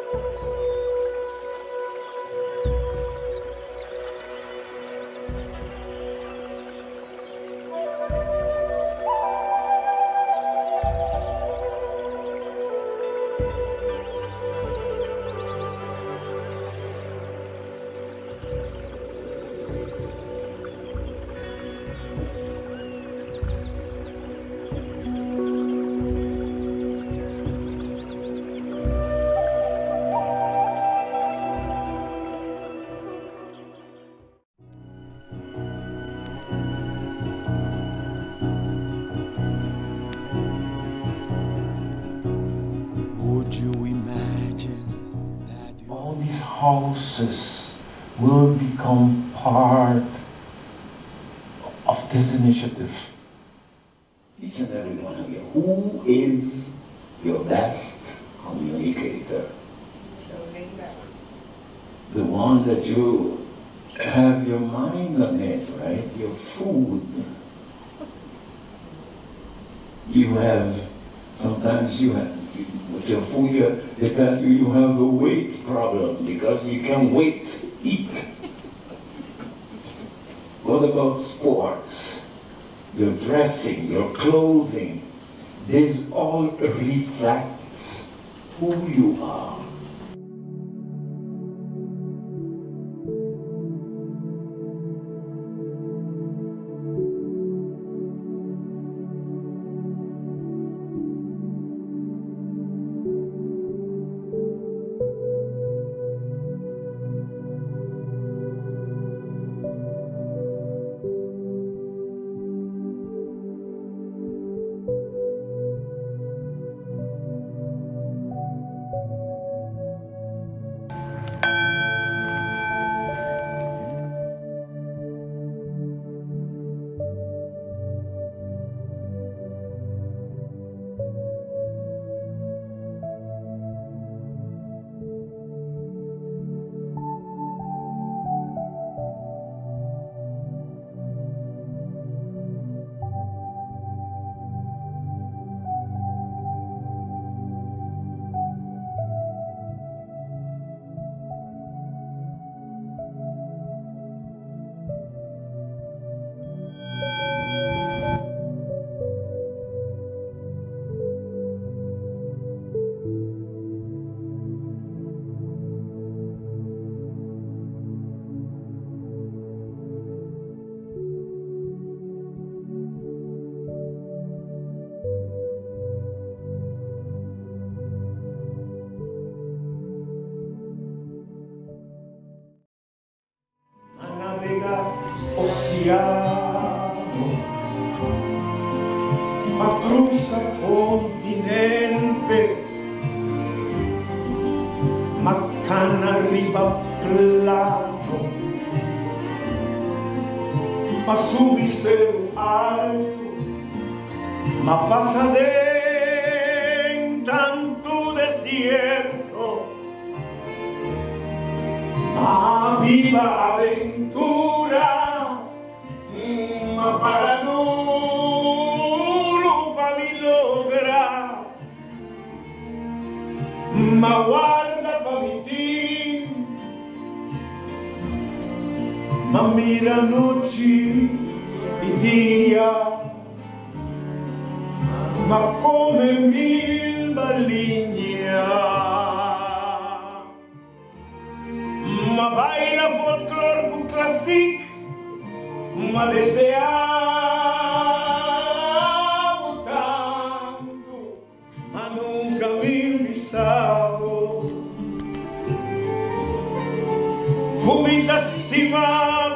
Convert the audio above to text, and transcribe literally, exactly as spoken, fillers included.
Would you imagine that all these houses will become part of this initiative? Each and every one of you, who is your best communicator? The one that you have your mind on it, right? Your food. You have, sometimes you have, with your food, you, they tell you you have a weight problem because you can't wait to eat. What about sports? Your dressing, your clothing, this all reflects who you are. Oceano, ma cruza continente, ma canna arriva plano, ma subisero alto, ma passa dentro tanto desierto, ma viva aventura. Ma para nuro pa mi logra, ma guarda pa mi tin, ma mira noche y día, ma come mil baligna, ma baila folklore con classique. Ma deseavo tanto, ma nunca mi pensavo come ti stimavo.